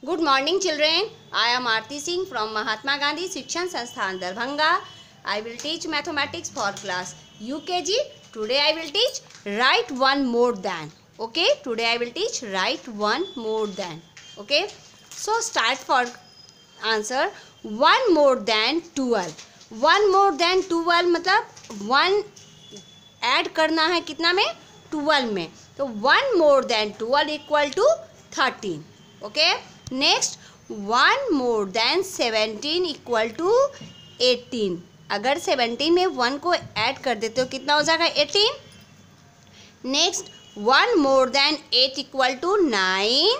Good morning, children. I am Aarti Singh from Mahatma Gandhi Shikshan Sansthan Darbhanga. I will teach mathematics for class UKG. Today I will teach write one more than. Okay, today I will teach write one more than. Okay, so start for answer. One more than 12. One more than 12 मतलब one add करना है कितना में, 12 में. तो 1 more than 12 equal to 13. Okay. Next 1 more than 17 equal to 18. अगर 17 में 1 को ऐड कर देते हो कितना हो जाएगा, 18. Next 1 more than 8 equal to 9.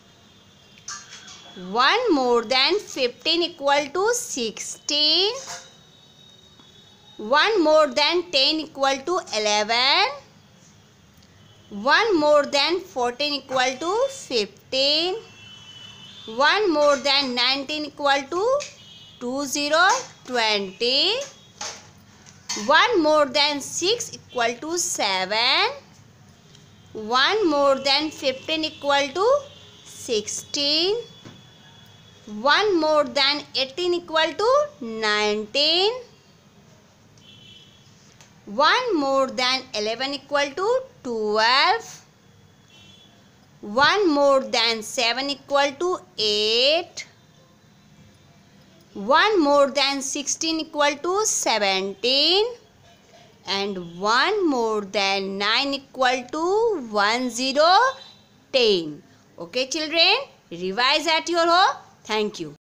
1 more than 15 equal to 16. 1 more than 10 equal to 11. 1 more than 14 equal to 15. 1 more than 19 equal to 20. 1 more than 6 equal to 7. 1 more than 15 equal to 16. 1 more than 18 equal to 19. 1 more than 11 equal to 12. 1 more than 7 equal to 8. 1 more than 16 equal to 17. And 1 more than 9 equal to 10. Okay, children, revise at your home. Thank you.